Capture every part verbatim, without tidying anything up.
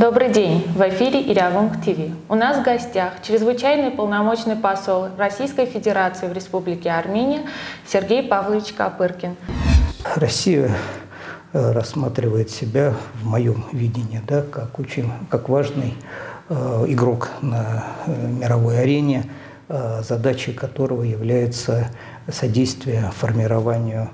Добрый день! В эфире Ирявунг ТВ. У нас в гостях чрезвычайный полномочный посол Российской Федерации в Республике Армения Сергей Павлович Копыркин. Россия рассматривает себя, в моем видении, да, как очень как важный э, игрок на э, мировой арене, э, задачей которого является содействие формированию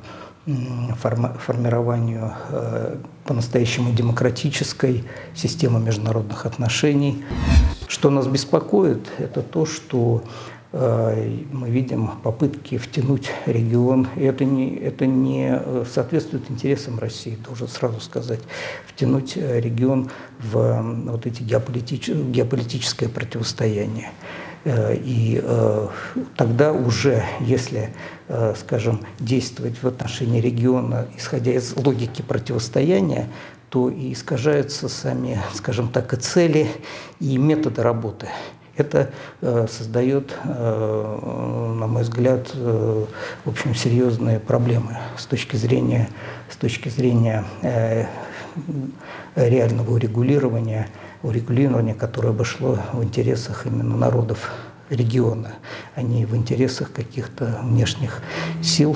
формированию э, по-настоящему демократической системы международных отношений. Что нас беспокоит, это то, что э, мы видим попытки втянуть регион, и это не, это не соответствует интересам России, должен сразу сказать, втянуть регион в вот эти геополитич, геополитическое противостояние. И э, тогда уже, если, э, скажем, действовать в отношении региона, исходя из логики противостояния, то и искажаются сами, скажем так, и цели, и методы работы. Это э, создает, э, на мой взгляд, э, в общем, серьезные проблемы с точки зрения, с точки зрения э, реального урегулирования, урегулирование, которое бы шло в интересах именно народов региона, а не в интересах каких-то внешних сил.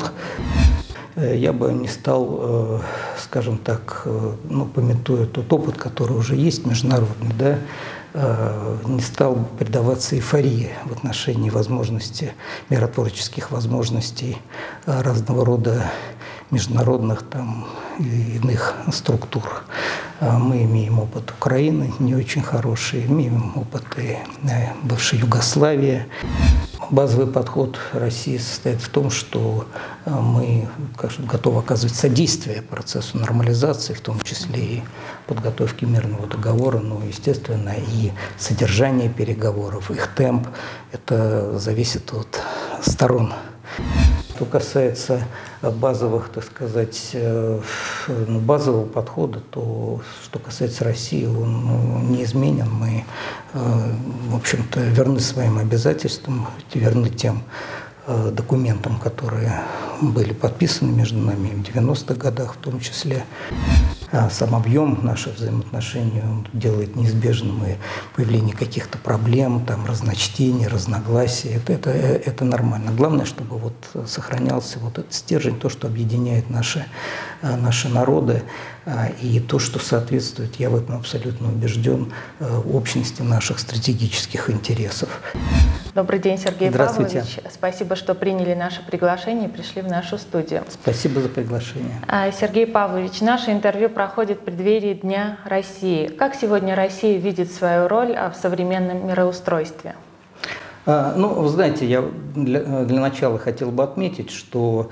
Я бы не стал, скажем так, ну, памятуя тот опыт, который уже есть международный, да, не стал предаваться эйфории в отношении возможности, миротворческих возможностей разного рода международных там, и иных структур. Мы имеем опыт Украины, не очень хороший, имеем опыт и бывшей Югославии. Базовый подход России состоит в том, что мы, конечно, готовы оказывать содействие процессу нормализации, в том числе и подготовки мирного договора, но, естественно, и содержание переговоров, их темп, это зависит от сторон. Что касается базовых, так сказать, базового подхода, то что касается России, он ну, неизменен. Мы, в общем-то, верны своим обязательствам, верны тем документам, которые были подписаны между нами в девяностых годах в том числе. А сам объем наших взаимоотношений он делает неизбежным и появление каких-то проблем, там, разночтений, разногласий. Это, это, это нормально. Главное, чтобы вот сохранялся вот этот стержень, то, что объединяет наши, наши народы, и то, что соответствует, я в этом абсолютно убежден, общности наших стратегических интересов. Добрый день, Сергей Павлович. Спасибо, что приняли наше приглашение и пришли в нашу студию. Спасибо за приглашение. Сергей Павлович, наше интервью проходит в преддверии Дня России. Как сегодня Россия видит свою роль в современном мироустройстве? Ну, вы знаете, я для, для начала хотел бы отметить, что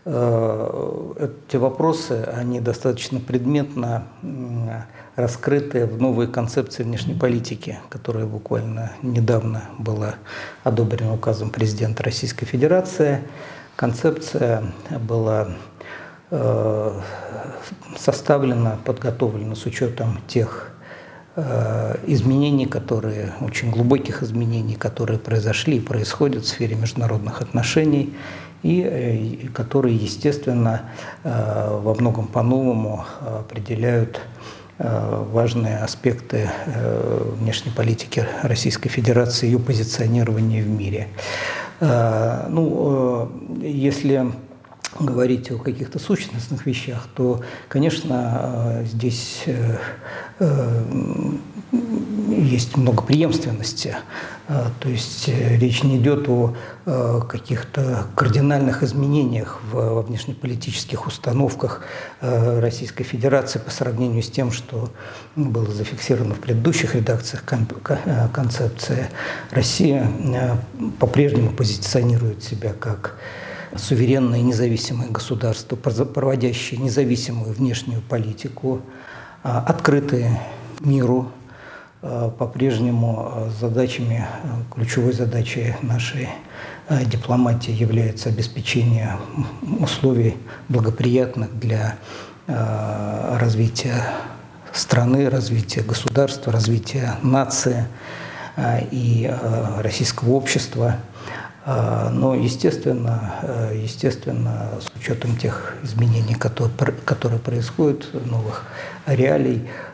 э, эти вопросы, они достаточно предметно раскрыты в новой концепции внешней политики, которая буквально недавно была одобрена указом президента Российской Федерации. Концепция была э, составлена, подготовлена с учетом тех э, изменений, которые, очень глубоких изменений, которые произошли и происходят в сфере международных отношений, и, и которые, естественно, э, во многом по-новому определяют важные аспекты внешней политики Российской Федерации, ее позиционирования в мире. Ну, если говорить о каких-то сущностных вещах, то, конечно, здесь есть много преемственности. То есть речь не идет о каких-то кардинальных изменениях во внешнеполитических установках Российской Федерации по сравнению с тем, что было зафиксировано в предыдущих редакциях концепции. Россия по-прежнему позиционирует себя как суверенное и независимое государство, проводящее независимую внешнюю политику, открытые миру. По-прежнему задачами, ключевой задачей нашей дипломатии является обеспечение условий благоприятных для развития страны, развития государства, развития нации и российского общества. Но, естественно, естественно, с учетом тех изменений, которые, которые происходят, новых реалий,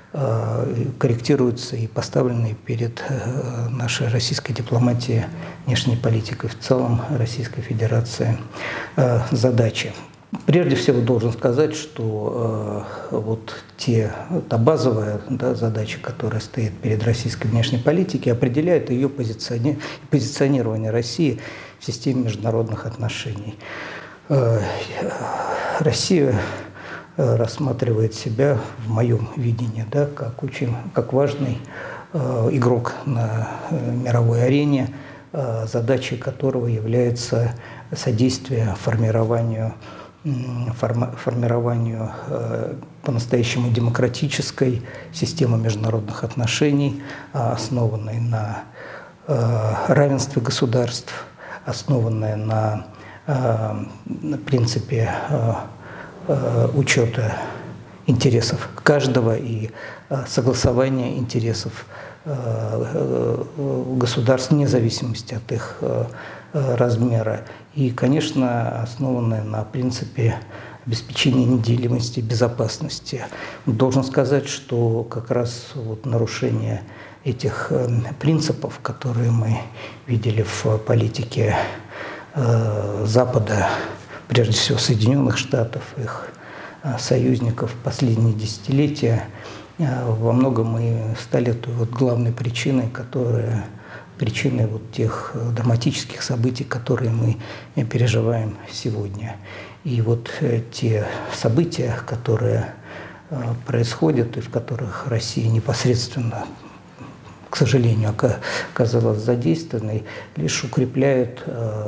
корректируются и поставлены перед нашей российской дипломатией, внешней политикой в целом Российской Федерации задачи. Прежде всего должен сказать, что э, вот те, та базовая, да, задача, которая стоит перед российской внешней политикой, определяет ее позициони... позиционирование России в системе международных отношений. Э, Россия рассматривает себя, в моем видении, да, как очень как важный э, игрок на э, мировой арене, э, задачей которого является содействие формированию формированию э, по-настоящему демократической системы международных отношений, основанной на э, равенстве государств, основанной на, э, на принципе э, э, учета интересов каждого и э, согласования интересов э, э, государств вне зависимости от их э, размера. И, конечно, основанная на принципе обеспечения неделимости, безопасности. Должен сказать, что как раз вот нарушение этих принципов, которые мы видели в политике Запада, прежде всего Соединенных Штатов, их союзников в последние десятилетия, во многом и стали той вот главной причиной, которая причиной вот тех драматических событий, которые мы переживаем сегодня. И вот те события, которые происходят и в которых Россия непосредственно, к сожалению, оказалась задействованной, лишь укрепляют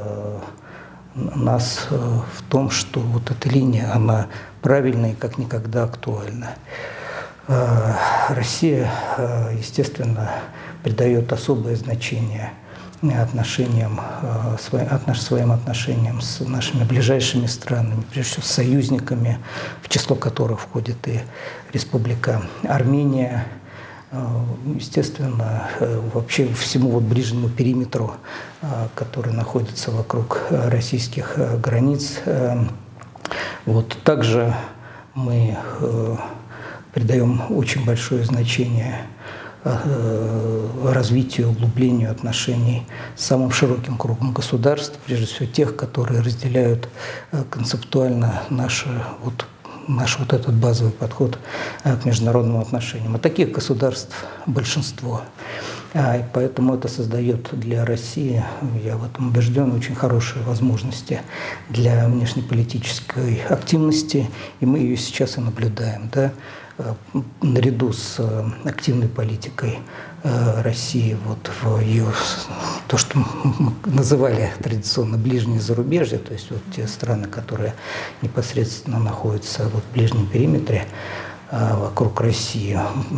нас в том, что вот эта линия, она правильная и как никогда актуальна. Россия, естественно, придает особое значение отношениям, своим отношениям с нашими ближайшими странами, прежде всего с союзниками, в число которых входит и Республика Армения. Естественно, вообще всему вот ближнему периметру, который находится вокруг российских границ. Вот также мы придаем очень большое значение развитию, углублению отношений с самым широким кругом государств, прежде всего тех, которые разделяют концептуально наш, вот, наш вот этот базовый подход к международным отношениям. А таких государств большинство. И поэтому это создает для России, я в этом убежден, очень хорошие возможности для внешнеполитической активности, и мы ее сейчас и наблюдаем. Да? Наряду с активной политикой России вот в ее, то, что мы называли традиционно ближнее зарубежье, то есть вот те страны, которые непосредственно находятся вот в ближнем периметре вокруг России,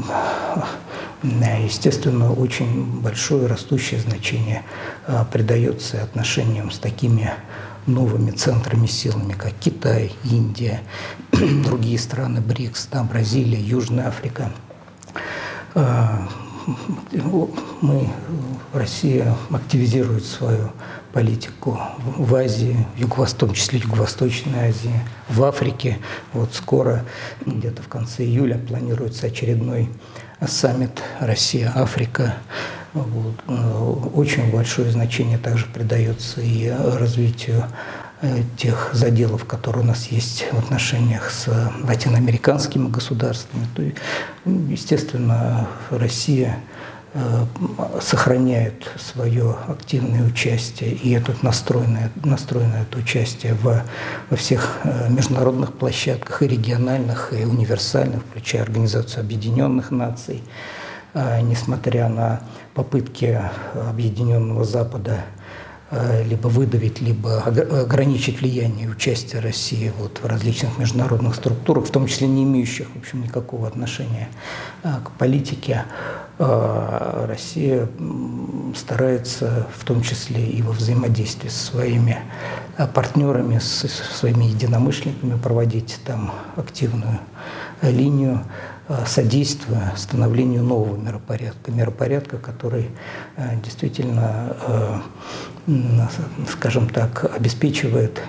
естественно, очень большое растущее значение придается отношениям с такими новыми центрами силами, как Китай, Индия, другие страны БРИКС, там Бразилия, Южная Африка. Мы, Россия активизирует свою политику в Азии, в, Юго, в том числе в Юго-Восточной Азии, в Африке. Вот скоро, где-то в конце июля, планируется очередной саммит Россия-Африка. Вот. Очень большое значение также придается и развитию тех заделов, которые у нас есть в отношениях с латиноамериканскими государствами. То, естественно, Россия сохраняет свое активное участие и это настроенное, настроенное это участие во, во всех международных площадках, и региональных, и универсальных, включая Организацию Объединенных Наций. Несмотря на попытки Объединенного Запада либо выдавить, либо ограничить влияние и участие России вот в различных международных структурах, в том числе не имеющих, в общем, никакого отношения к политике, Россия старается, в том числе и во взаимодействии со своими партнерами, со своими единомышленниками, проводить там активную линию, содействуя становлению нового миропорядка, миропорядка, который действительно, скажем так, обеспечивает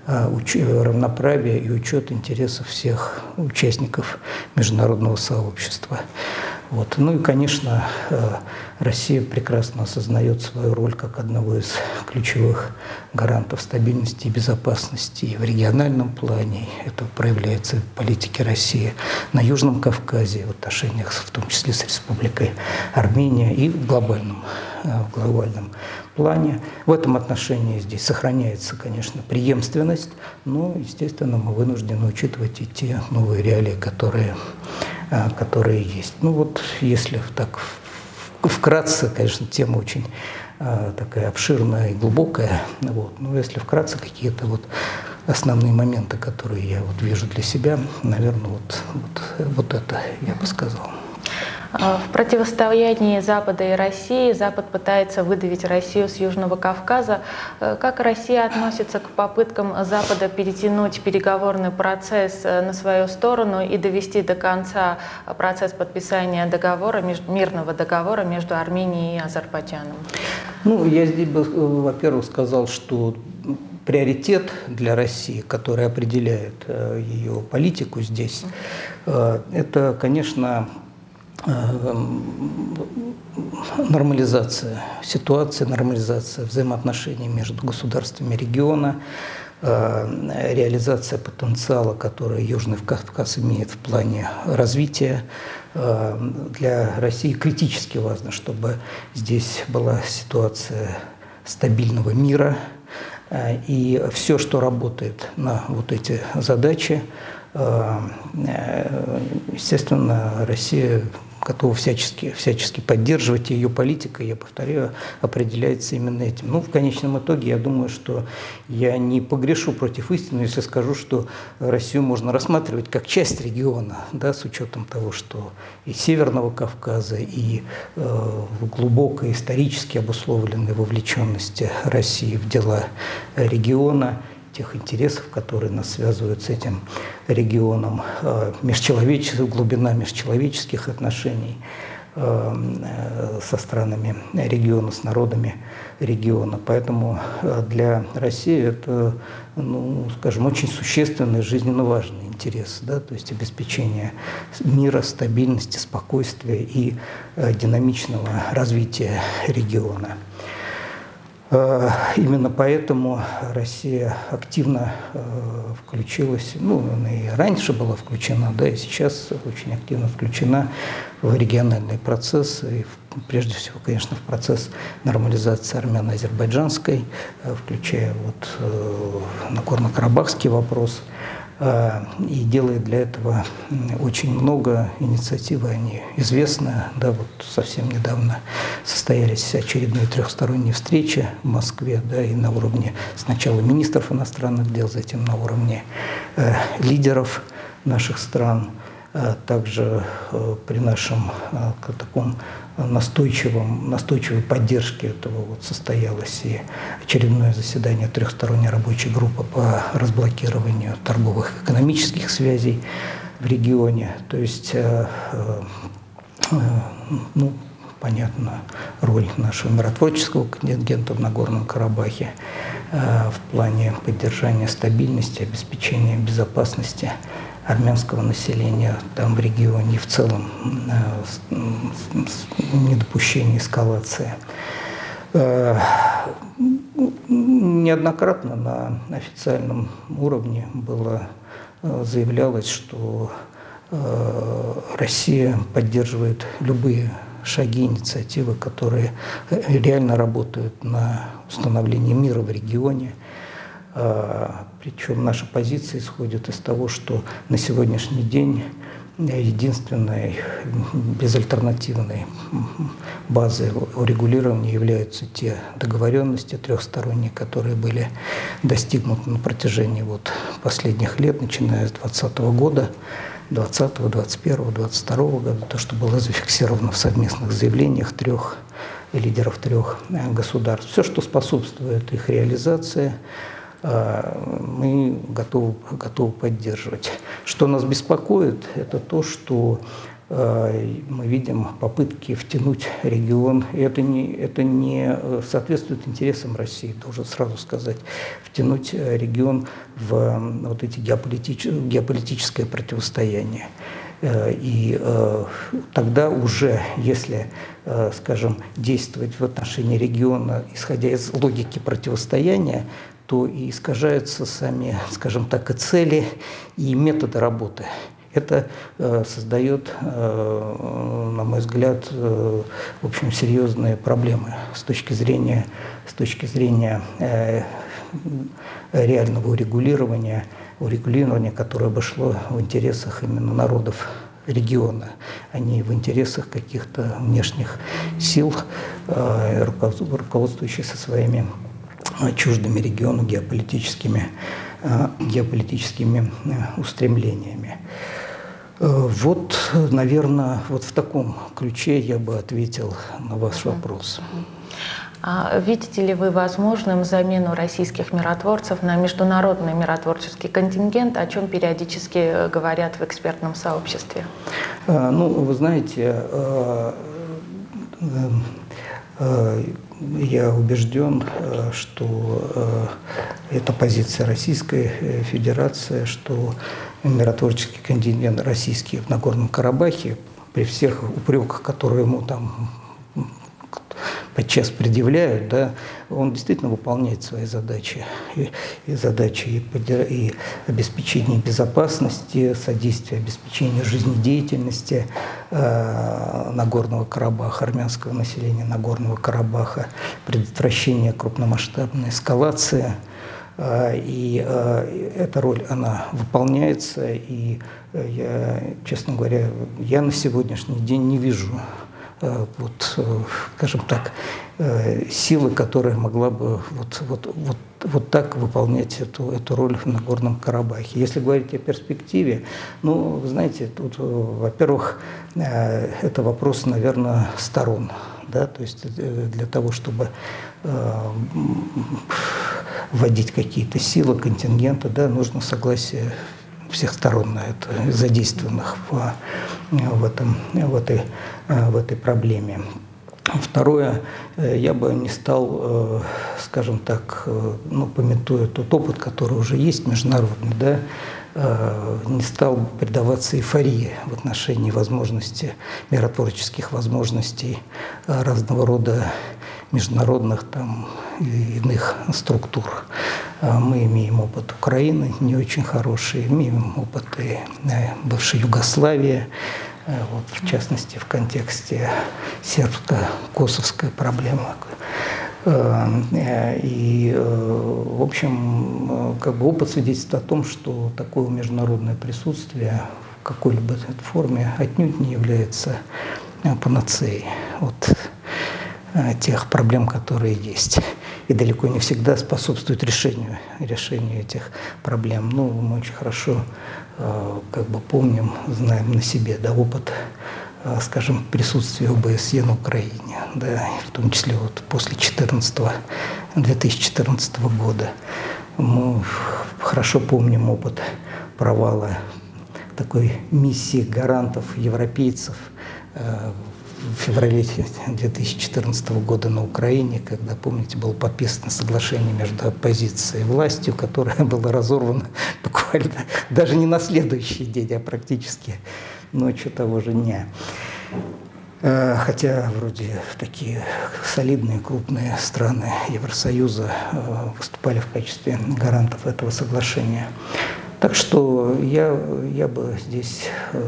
равноправия и учет интересов всех участников международного сообщества. Вот. Ну и, конечно, Россия прекрасно осознает свою роль как одного из ключевых гарантов стабильности и безопасности и в региональном плане. Это проявляется в политике России на Южном Кавказе, в отношениях, в том числе с Республикой Армения, и в глобальном, в глобальном плане. В этом отношении здесь сохраняется, конечно, преемственность, но, естественно, мы вынуждены учитывать и те новые реалии, которые, которые есть. Ну вот, если так вкратце, конечно, тема очень такая обширная и глубокая. Вот. Но если вкратце какие-то вот основные моменты, которые я вот вижу для себя, наверное, вот, вот, вот это я бы сказал. В противостоянии Запада и России Запад пытается выдавить Россию с Южного Кавказа. Как Россия относится к попыткам Запада перетянуть переговорный процесс на свою сторону и довести до конца процесс подписания договора, мирного договора между Арменией и Азербайджаном? Ну, я здесь бы, во-первых, сказал, что приоритет для России, который определяет ее политику здесь, это, конечно, нормализация ситуации, нормализация взаимоотношений между государствами региона, реализация потенциала, который Южный Кавказ имеет в плане развития. Для России критически важно, чтобы здесь была ситуация стабильного мира, и все, что работает на вот эти задачи, естественно, Россия готова всячески, всячески поддерживать, ее политика, я повторяю, определяется именно этим. Ну, в конечном итоге, я думаю, что я не погрешу против истины, если скажу, что Россию можно рассматривать как часть региона, да, с учетом того, что и Северного Кавказа, и э, глубокой исторически обусловленной вовлеченности России в дела региона, тех интересов, которые нас связывают с этим регионом, межчеловеческих, глубина межчеловеческих отношений со странами региона, с народами региона. Поэтому для России это, ну, скажем, очень существенный, жизненно важный интерес, да, то есть обеспечение мира, стабильности, спокойствия и динамичного развития региона. Именно поэтому Россия активно включилась, ну, она и раньше была включена, да, и сейчас очень активно включена в региональные процессы, и прежде всего, конечно, в процесс нормализации армяно-азербайджанской, включая вот Нагорно-Карабахский вопрос, и делает для этого очень много. Инициативы, они известны. Да, вот совсем недавно состоялись очередные трехсторонние встречи в Москве, да, и на уровне сначала министров иностранных дел, затем на уровне э, лидеров наших стран. Также при нашем таком настойчивом, настойчивой поддержке этого вот состоялось и очередное заседание трехсторонней рабочей группы по разблокированию торговых и экономических связей в регионе. То есть, ну, понятно, роль нашего миротворческого контингента в Нагорном Карабахе в плане поддержания стабильности, обеспечения безопасности армянского населения там в регионе и в целом недопущения эскалации. Неоднократно на официальном уровне было заявлялось, что Россия поддерживает любые шаги, инициативы, которые реально работают на установление мира в регионе. Причем наша позиция исходит из того, что на сегодняшний день единственной безальтернативной базой урегулирования являются те договоренности трехсторонние, которые были достигнуты на протяжении вот последних лет, начиная с двадцатого года, двадцатого, двадцать первого, двадцать второго года, то, что было зафиксировано в совместных заявлениях трех лидеров трех государств. Все, что способствует их реализации, мы готовы, готовы поддерживать. Что нас беспокоит, это то, что мы видим попытки втянуть регион, и это не, это не соответствует интересам России, должен сразу сказать, втянуть регион в вот эти геополитич, геополитическое противостояние. И э, тогда уже, если, э, скажем, действовать в отношении региона, исходя из логики противостояния, то и искажаются сами, скажем так, и цели, и методы работы. Это э, создает, э, на мой взгляд, э, в общем, серьезные проблемы с точки зрения, с точки зрения э, реального урегулирования, урегулирования, которое бы шло в интересах именно народов региона, а не в интересах каких-то внешних сил, э, руководствующихся своими чуждыми региону геополитическими, э, геополитическими устремлениями. Вот, наверное, вот в таком ключе я бы ответил на ваш вопрос. А видите ли вы возможным замену российских миротворцев на международный миротворческий контингент, о чем периодически говорят в экспертном сообществе? Ну, вы знаете, я убежден, что это позиция Российской Федерации, что миротворческий контингент российский в Нагорном Карабахе, при всех упреках, которые ему там подчас предъявляют, да, он действительно выполняет свои задачи. И, и задачи и, и обеспечения безопасности, содействия обеспечению жизнедеятельности э, Нагорного Карабаха, армянского населения Нагорного Карабаха, предотвращения крупномасштабной эскалации. Э, и э, эта роль, она выполняется. И э, я, честно говоря, я на сегодняшний день не вижу вот, скажем так, силы, которая могла бы вот, вот, вот, вот так выполнять эту, эту роль в Нагорном Карабахе. Если говорить о перспективе, ну, вы знаете, тут, во-первых, это вопрос, наверное, сторон, да, то есть для того, чтобы вводить какие-то силы, контингенты, да, нужно согласие всех сторон на это, задействованных в, в, этом, в, этой, в этой проблеме. Второе, я бы не стал, скажем так, ну, памятуя тот опыт, который уже есть международный, да, не стал предаваться эйфории в отношении возможности, миротворческих возможностей разного рода международных там, и иных структур. Мы имеем опыт Украины, не очень хороший, имеем опыт и бывшей Югославии, вот, в частности, в контексте сербско-косовской проблемы. И, в общем, как бы опыт свидетельствует о том, что такое международное присутствие в какой-либо форме отнюдь не является панацеей от тех проблем, которые есть. И далеко не всегда способствует решению, решению этих проблем. Ну, мы очень хорошо как бы помним, знаем на себе, да, опыт, скажем, присутствия ОБСЕ на Украине, да, в том числе вот после две тысячи четырнадцатого года. Мы хорошо помним опыт провала такой миссии гарантов, европейцев в феврале две тысячи четырнадцатого года на Украине, когда, помните, было подписано соглашение между оппозицией и властью, которое было разорвано буквально даже не на следующий день, а практически ночью того же дня. Хотя вроде такие солидные, крупные страны Евросоюза выступали в качестве гарантов этого соглашения. Так что я, я бы здесь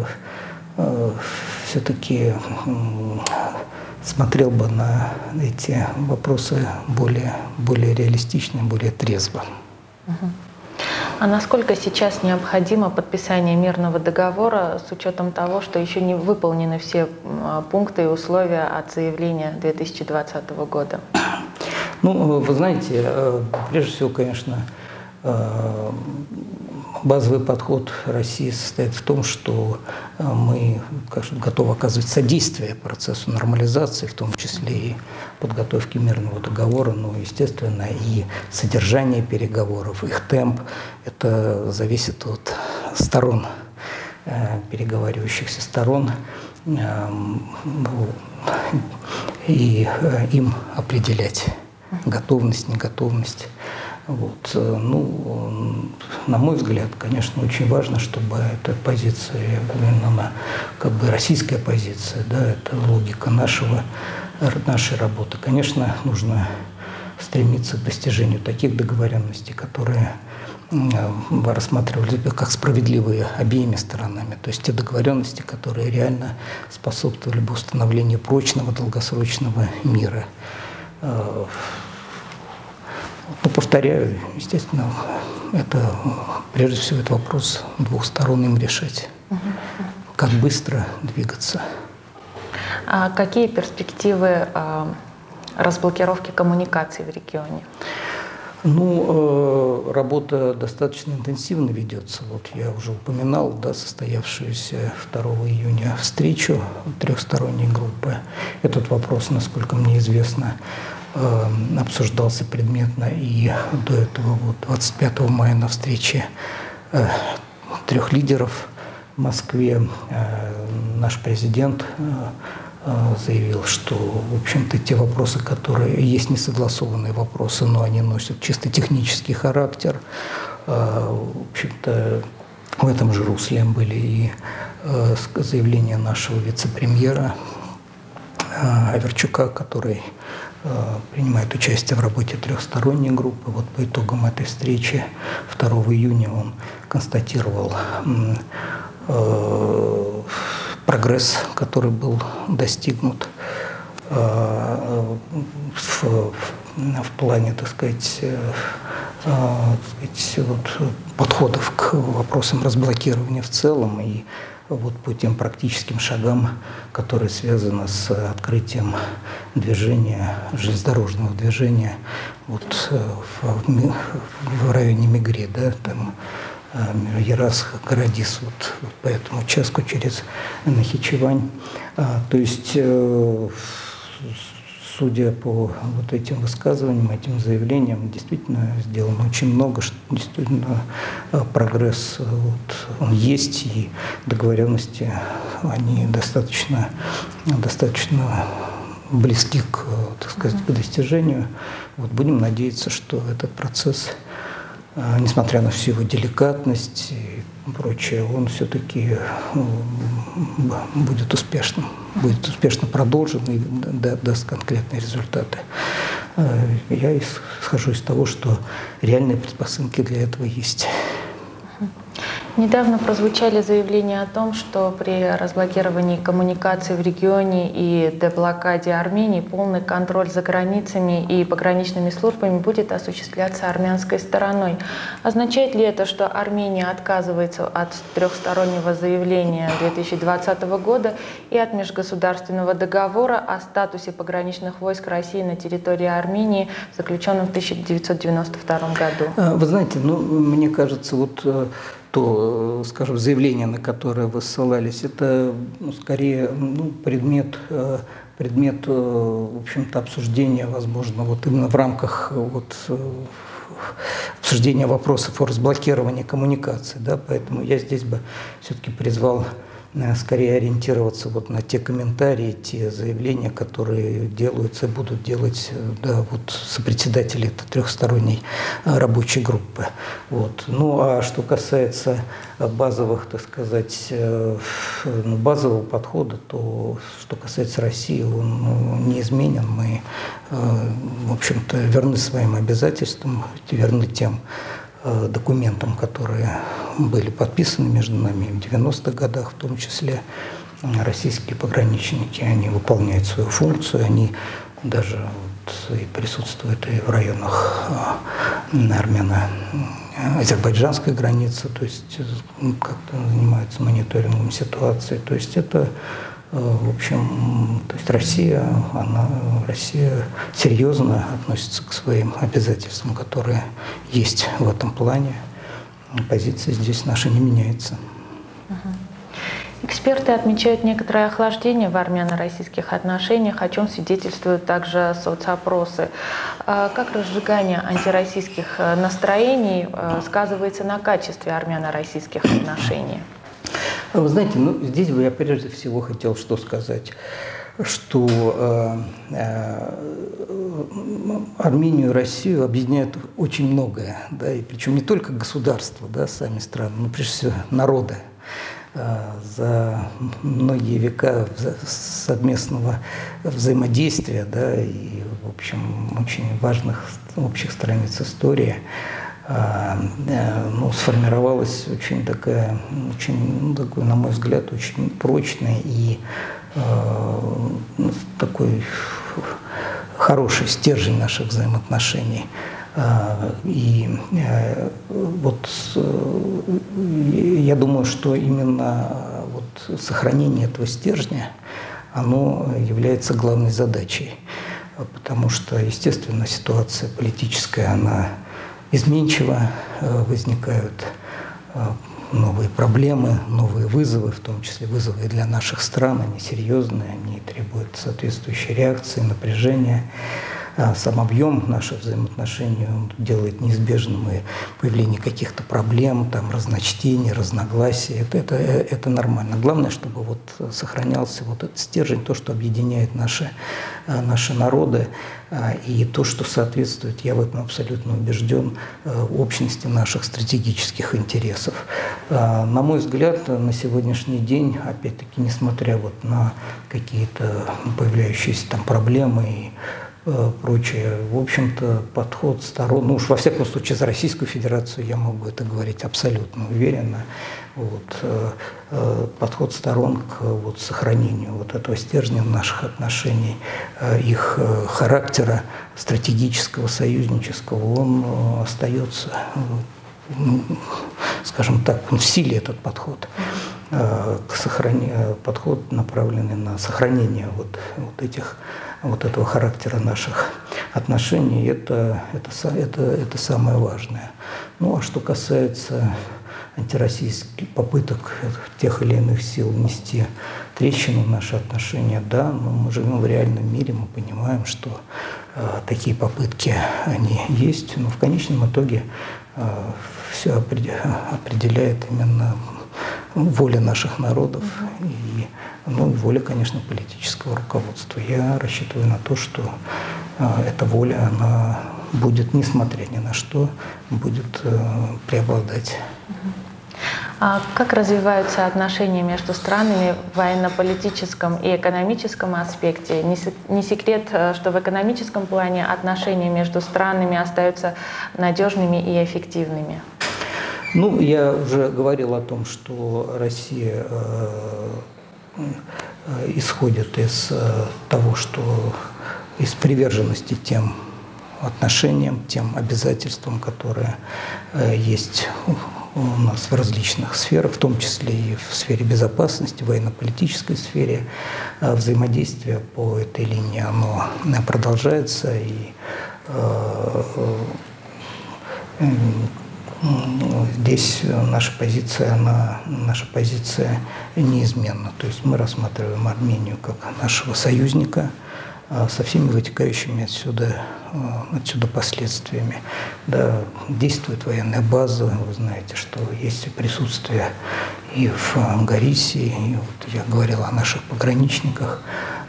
все-таки смотрел бы на эти вопросы более, более реалистично, более трезво. А насколько сейчас необходимо подписание мирного договора с учетом того, что еще не выполнены все пункты и условия от заявления две тысячи двадцатого года? Ну, вы знаете, прежде всего, конечно, базовый подход России состоит в том, что мы, конечно, готовы оказывать содействие процессу нормализации, в том числе и подготовки мирного договора, но, естественно, и содержание переговоров, их темп, это зависит от сторон, переговаривающихся сторон. и им определять готовность, неготовность. Вот. Ну, на мой взгляд, конечно, очень важно, чтобы эта позиция, именно она, как бы российская позиция, да, это логика нашего, нашей работы. Конечно, нужно стремиться к достижению таких договоренностей, которые рассматривались бы как справедливые обеими сторонами. То есть те договоренности, которые реально способствовали бы установлению прочного, долгосрочного мира. Но, повторяю, естественно, это, прежде всего, это вопрос двух сторон им решать. Угу. Как быстро двигаться. А какие перспективы э, разблокировки коммуникаций в регионе? Ну, э, работа достаточно интенсивно ведется. Вот я уже упоминал, да, состоявшуюся второго июня встречу трехсторонней группы. Этот вопрос, насколько мне известно, обсуждался предметно и до этого вот, двадцать пятого мая на встрече э, трех лидеров в Москве э, наш президент э, заявил, что, в общем-то, те вопросы, которые есть несогласованные вопросы, но они носят чисто технический характер. Э, в общем-то, в этом же русле были и э, заявления нашего вице-премьера э, Аверчука, который принимает участие в работе трехсторонней группы. Вот по итогам этой встречи второго июня он констатировал э, прогресс, который был достигнут э, в, в плане, так сказать, э, так сказать вот, подходов к вопросам разблокирования в целом и вот по тем практическим шагам, которые связаны с открытием движения, железнодорожного движения вот в, в районе Мегре, да, там Ярасх, Городис, вот, вот по этому участку через Нахичевань. А, то есть, э, судя по вот этим высказываниям, этим заявлениям, действительно сделано очень много, что действительно прогресс вот, он есть, и договоренности, они достаточно, достаточно близки к, так сказать, к достижению. Вот, будем надеяться, что этот процесс, несмотря на всю его деликатность и прочее, он все-таки будет успешным, будет успешно продолжен и даст конкретные результаты. Я исхожу из того, что реальные предпосылки для этого есть. Недавно прозвучали заявления о том, что при разблокировании коммуникаций в регионе и деблокаде Армении полный контроль за границами и пограничными службами будет осуществляться армянской стороной. Означает ли это, что Армения отказывается от трехстороннего заявления две тысячи двадцатого года и от межгосударственного договора о статусе пограничных войск России на территории Армении, заключенном в тысяча девятьсот девяносто втором году? Вы знаете, ну, мне кажется, вот то, скажем, заявление, на которое вы ссылались, это, ну, скорее, ну, предмет, предмет, в общем-то, обсуждения, возможно, вот именно в рамках вот, обсуждения вопросов о разблокировании коммуникаций, да, поэтому я здесь бы все-таки призвал скорее ориентироваться вот на те комментарии, те заявления, которые делаются и будут делать, да, вот сопредседатели этой трехсторонней рабочей группы. Вот. Ну а что касается базовых, так сказать, базового подхода, то что касается России, он неизменен. Мы, в общем-то, верны своим обязательствам, верны тем документам, которые были подписаны между нами в девяностых годах, в том числе российские пограничники, они выполняют свою функцию, они даже вот и присутствуют и в районах армяно-азербайджанской границы, то есть как-то занимаются мониторингом ситуации, то есть это, в общем, то есть Россия, она, Россия серьезно относится к своим обязательствам, которые есть в этом плане. Позиция здесь наша не меняется. Эксперты отмечают некоторое охлаждение в армяно-российских отношениях, о чем свидетельствуют также соцопросы. Как разжигание антироссийских настроений сказывается на качестве армяно-российских отношений? Вы знаете, ну, здесь бы я прежде всего хотел что сказать, что э, э, Армению и Россию объединяет очень многое, да, и причем не только государства, да, сами страны, но прежде всего народы. За многие века совместного взаимодействия, да, и, в общем, очень важных общих страниц истории, ну, сформировалась очень такая, очень, ну, такой, на мой взгляд, очень прочный и такой хороший стержень наших взаимоотношений. И вот я думаю, что именно вот сохранение этого стержня, оно является главной задачей, потому что, естественно, ситуация политическая, она изменчива, возникают новые проблемы, новые вызовы, в том числе вызовы для наших стран, они серьезные, они требуют соответствующей реакции, напряжения. Сам объем наших взаимоотношений делает неизбежным и появление каких-то проблем, там, разночтений, разногласий. Это, это, это нормально. Главное, чтобы вот сохранялся вот этот стержень, то, что объединяет наши, наши народы, и то, что соответствует, я в этом абсолютно убежден, общности наших стратегических интересов. На мой взгляд, на сегодняшний день, опять-таки, несмотря вот на какие-то появляющиеся там проблемы и прочее, в общем-то, подход сторон, ну уж во всяком случае за Российскую Федерацию я могу это говорить абсолютно уверенно, вот, подход сторон к вот, сохранению вот этого стержня наших отношений, их характера стратегического, союзнического, он остается, скажем так, в силе этот подход. К сохранению, подход, направленный на сохранение вот, вот, этих, вот этого характера наших отношений, это, это, это, это самое важное. Ну а что касается антироссийских попыток тех или иных сил внести трещину в наши отношения, да, но мы живем в реальном мире, мы понимаем, что э, такие попытки, они есть, но в конечном итоге э, все определяет именно воля наших народов и, ну, воля, конечно, политического руководства. Я рассчитываю на то, что э, эта воля, она будет, несмотря ни на что, будет э, преобладать. А как развиваются отношения между странами в военно-политическом и экономическом аспекте? Не секрет, что в экономическом плане отношения между странами остаются надежными и эффективными. Ну, я уже говорил о том, что Россия э, э, исходит из э, того, что из приверженности тем отношениям, тем обязательствам, которые э, есть у нас в различных сферах, в том числе и в сфере безопасности, военно-политической сфере. Э, взаимодействие по этой линии, оно продолжается, и э, э, здесь наша позиция, она, наша позиция неизменна. То есть мы рассматриваем Армению как нашего союзника со всеми вытекающими отсюда, отсюда последствиями. Да, действует военная база, вы знаете, что есть присутствие и в Ангарисе, и вот я говорил о наших пограничниках.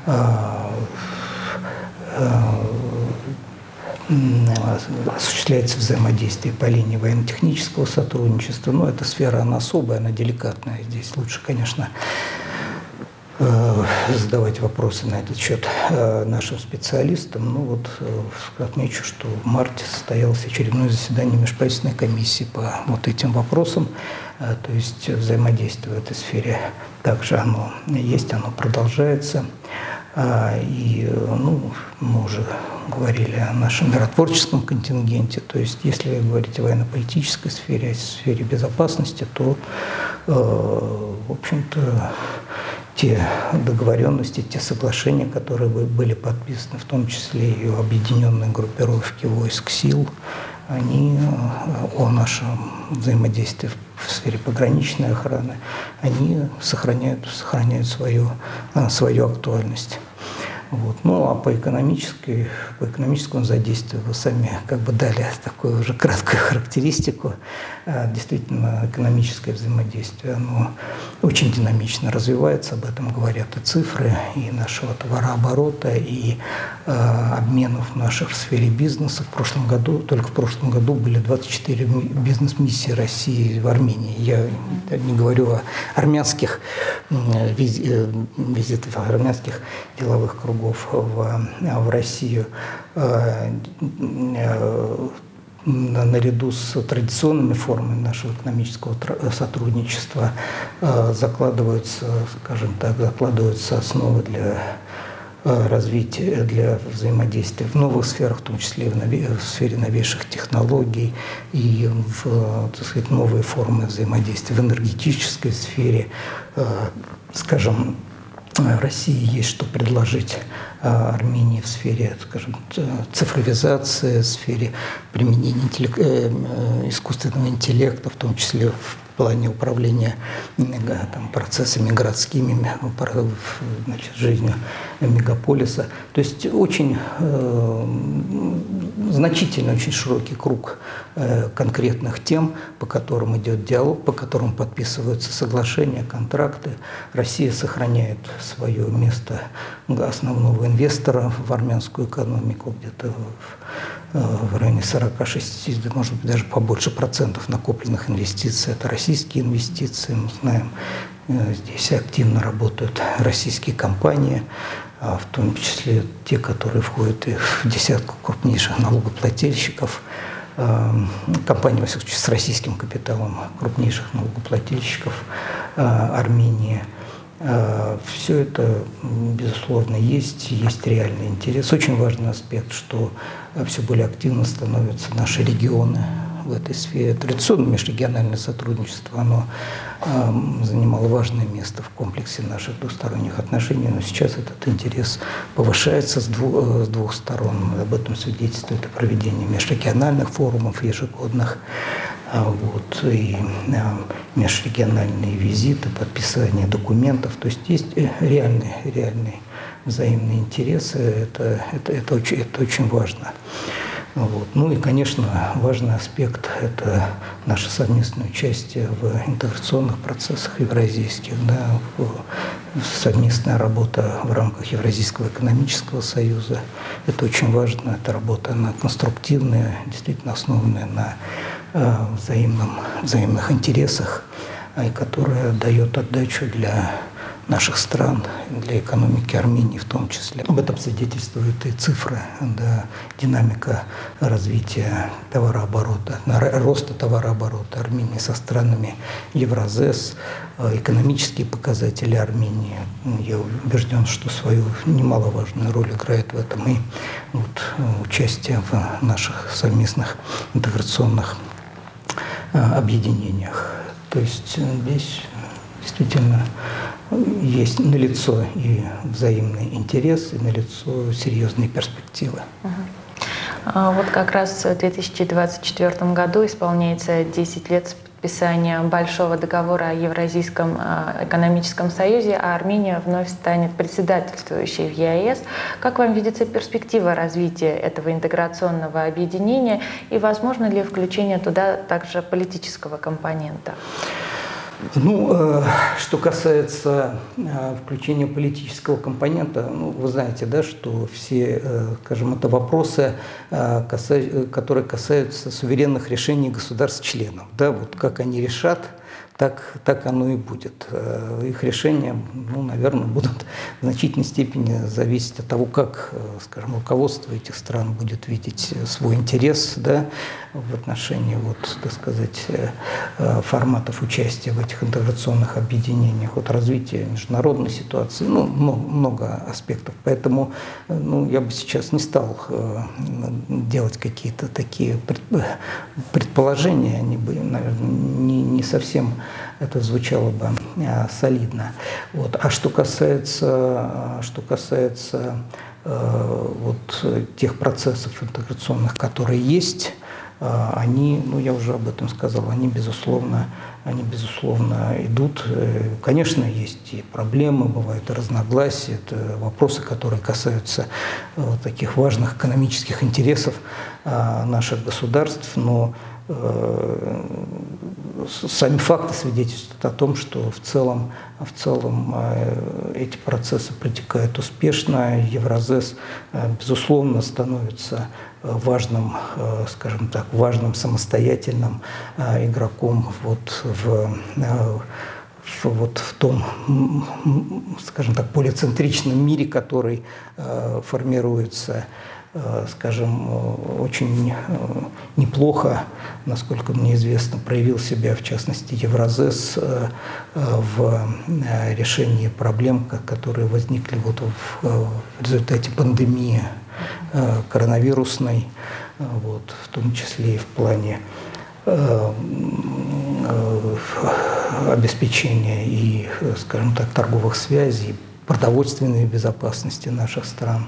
Осуществляется взаимодействие по линии военно-технического сотрудничества. Но эта сфера, она особая, она деликатная. Здесь лучше, конечно, задавать вопросы на этот счет нашим специалистам. Ну вот отмечу, что в марте состоялось очередное заседание межправительственной комиссии по вот этим вопросам. То есть взаимодействие в этой сфере также оно есть, оно продолжается. И, ну, мы уже говорили о нашем миротворческом контингенте. То есть, если говорить о военно-политической сфере, о сфере безопасности, то, э, в общем-то, те договоренности, те соглашения, которые были подписаны, в том числе и о объединенной группировке войск сил, они о нашем взаимодействии в сфере пограничной охраны, они сохраняют, сохраняют свою, свою актуальность. Вот. Ну а по, экономической, по экономическому задействию вы сами как бы дали такую уже краткую характеристику. Действительно, экономическое взаимодействие, оно очень динамично развивается, об этом говорят и цифры, и нашего товарооборота, и э, обменов наших в сфере бизнеса. В прошлом году, только в прошлом году были двадцать четыре бизнес-миссии России в Армении. Я не говорю о армянских визитах, армянских деловых кругов в, в Россию. Наряду с традиционными формами нашего экономического сотрудничества закладываются, скажем так, закладываются основы для развития, для взаимодействия в новых сферах, в том числе в сфере новейших технологий и в, так сказать, новые формы взаимодействия в энергетической сфере. Скажем, России есть что предложить Армении в сфере, скажем, цифровизации, в сфере применения интеллект, искусственного интеллекта, в том числе в плане управления там, процессами городскими, значит, жизнью мегаполиса. То есть очень э, значительный, очень широкий круг э, конкретных тем, по которым идет диалог, по которым подписываются соглашения, контракты. Россия сохраняет свое место основного инвестора в армянскую экономику, где-то в, в районе сорока шести, может быть, даже побольше процентов накопленных инвестиций. Это российские инвестиции, мы знаем, здесь активно работают российские компании, в том числе те, которые входят в десятку крупнейших налогоплательщиков, компании, во всяком случае, с российским капиталом, крупнейших налогоплательщиков Армении. Все это, безусловно, есть, есть реальный интерес. Очень важный аспект, что все более активно становятся наши регионы в этой сфере. Традиционное межрегиональное сотрудничество, оно э, занимало важное место в комплексе наших двусторонних отношений, но сейчас этот интерес повышается с двух, с двух сторон. Об этом свидетельствует и проведение межрегиональных форумов ежегодных, а вот, и а, межрегиональные визиты, подписание документов. То есть есть реальные, реальные взаимные интересы. Это, это, это, очень, это очень важно. Вот. Ну и, конечно, важный аспект – это наше совместное участие в интеграционных процессах евразийских, да, совместная работа в рамках Евразийского экономического союза. Это очень важно, эта работа, она конструктивная, действительно основанная на э, взаимном, взаимных интересах, и которая дает отдачу для наших стран, для экономики Армении в том числе. Об этом свидетельствуют и цифры, да, динамика развития товарооборота, роста товарооборота Армении со странами Евразес, экономические показатели Армении. Я убежден, что свою немаловажную роль играет в этом и вот, участие в наших совместных интеграционных объединениях. То есть здесь действительно есть налицо и взаимный интерес, и налицо серьезные перспективы. Uh-huh. Вот как раз в две тысячи двадцать четвёртом году исполняется десять лет с подписания Большого договора о Евразийском экономическом союзе, а Армения вновь станет председательствующей в ЕАЭС. Как вам видится перспектива развития этого интеграционного объединения и возможно ли включение туда также политического компонента? Ну, что касается включения политического компонента, ну, вы знаете, да, что все, скажем, это вопросы, которые касаются суверенных решений государств-членов. Да, вот как они решат, так, так оно и будет. Их решения, ну, наверное, будут в значительной степени зависеть от того, как, скажем, руководство этих стран будет видеть свой интерес, да, в отношении, вот, так сказать, форматов участия в этих интеграционных объединениях, от развития международной ситуации, ну, много, много аспектов. Поэтому, ну, я бы сейчас не стал делать какие-то такие предположения, они бы, наверное, не, не совсем это звучало бы а, солидно. Вот. А что касается, что касается э, вот, тех процессов интеграционных, которые есть, они, ну я уже об этом сказал, они безусловно, они безусловно идут. Конечно, есть и проблемы, бывают и разногласия, это вопросы, которые касаются таких важных экономических интересов наших государств, но сами факты свидетельствуют о том, что в целом, в целом эти процессы протекают успешно. Евразес, безусловно, становится важным, скажем так, важным самостоятельным игроком вот в, вот в том, скажем так, полицентричном мире, который формируется, скажем, очень неплохо, насколько мне известно, проявил себя, в частности, Евразес в решении проблем, которые возникли вот в результате пандемии коронавирусной, вот, в том числе и в плане обеспечения и, скажем так, торговых связей, продовольственной безопасности наших стран.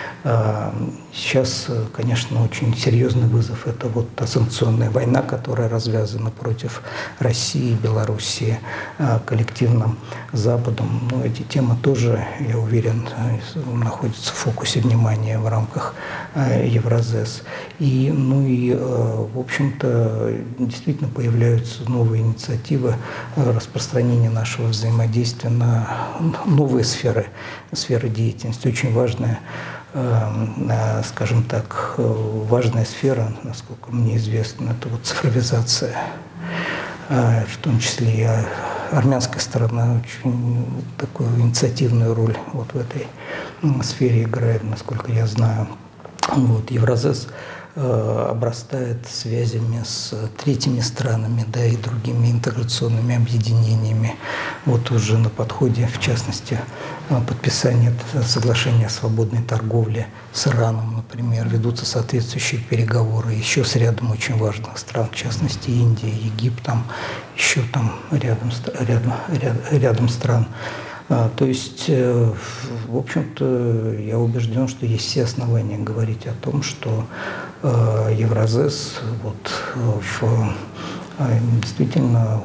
Сейчас, конечно, очень серьезный вызов – это вот та санкционная война, которая развязана против России, Белоруссии, коллективным Западом. Но эти темы тоже, я уверен, находятся в фокусе внимания в рамках Евразес. И, ну и, в общем-то, действительно появляются новые инициативы распространения нашего взаимодействия на новые сферы, сферы деятельности. Очень важная, скажем так, важная сфера, насколько мне известно, это вот цифровизация, в том числе и армянская сторона очень такую инициативную роль вот в этой сфере играет, насколько я знаю. Вот, Евразес обрастает связями с третьими странами, да, и другими интеграционными объединениями. Вот уже на подходе, в частности, подписание соглашения о свободной торговле с Ираном, например, ведутся соответствующие переговоры еще с рядом очень важных стран, в частности, Индия, Египтом, еще там рядом, рядом, рядом стран. То есть, в общем-то, я убежден, что есть все основания говорить о том, что Евразес вот, в, действительно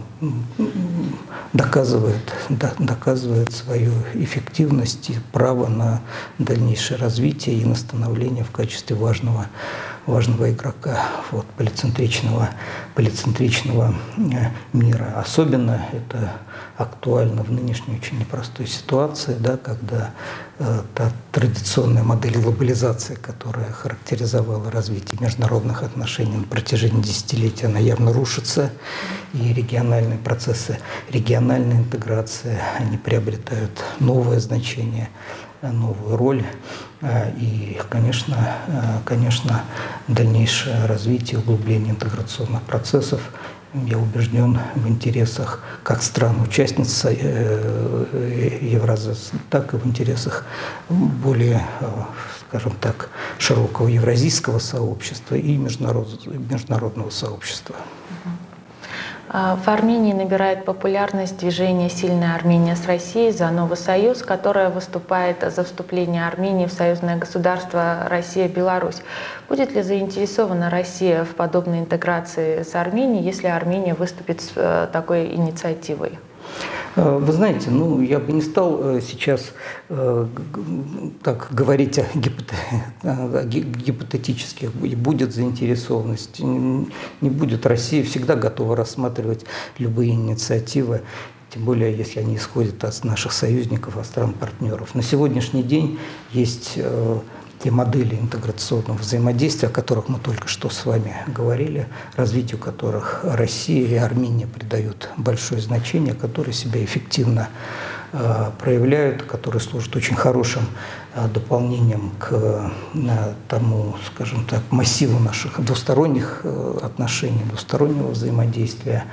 доказывает, доказывает свою эффективность и право на дальнейшее развитие и на становление в качестве важного, важного игрока вот, полицентричного, полицентричного мира. Особенно это актуально в нынешней очень непростой ситуации, да, когда э, та традиционная модель глобализации, которая характеризовала развитие международных отношений на протяжении десятилетий, она явно рушится, и региональные процессы, региональная интеграция, они приобретают новое значение, новую роль. И, конечно, конечно, дальнейшее развитие, углубление интеграционных процессов, я убежден, в интересах как стран-участниц Евразес, так и в интересах более, скажем так, широкого евразийского сообщества и международного сообщества. В Армении набирает популярность движение «Сильная Армения с Россией за новый союз», которое выступает за вступление Армении в союзное государство Россия-Беларусь. Будет ли заинтересована Россия в подобной интеграции с Арменией, если Армения выступит с такой инициативой? Вы знаете, ну, я бы не стал сейчас э, так говорить о, гипот... о гипотетических, будет заинтересованность, не будет. Россия всегда готова рассматривать любые инициативы, тем более, если они исходят от наших союзников, от стран-партнеров. На сегодняшний день есть э, те модели интеграционного взаимодействия, о которых мы только что с вами говорили, развитию которых Россия и Армения придают большое значение, которые себя эффективно э, проявляют, которые служат очень хорошим э, дополнением к э, тому, скажем так, массиву наших двусторонних э, отношений, двустороннего взаимодействия.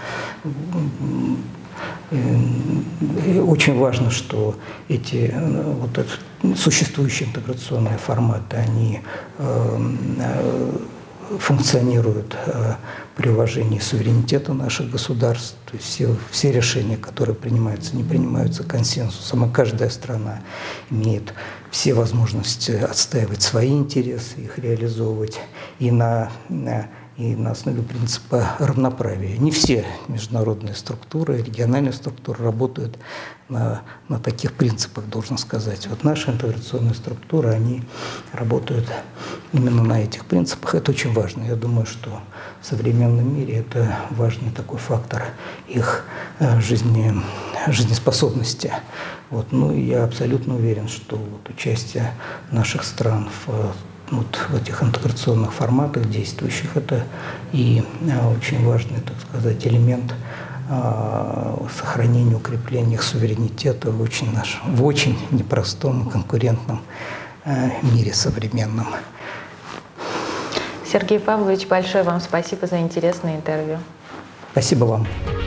И очень важно, что эти вот это, существующие интеграционные форматы, они э, функционируют э, при уважении суверенитета наших государств. То есть все, все решения, которые принимаются, не принимаются консенсусом, и каждая страна имеет все возможности отстаивать свои интересы, их реализовывать. И на, на и на основе принципа равноправия. Не все международные структуры, региональные структуры работают на, на таких принципах, должен сказать. Вот наши интеграционные структуры, они работают именно на этих принципах. Это очень важно. Я думаю, что в современном мире это важный такой фактор их жизни, жизнеспособности. Вот. Ну, и я абсолютно уверен, что вот участие наших стран в Вот в этих интеграционных форматах действующих, это и а, очень важный, так сказать, элемент а, сохранения, укрепления их суверенитета в очень, наш, в очень непростом конкурентном а, мире современном. Сергей Павлович, большое вам спасибо за интересное интервью. Спасибо вам.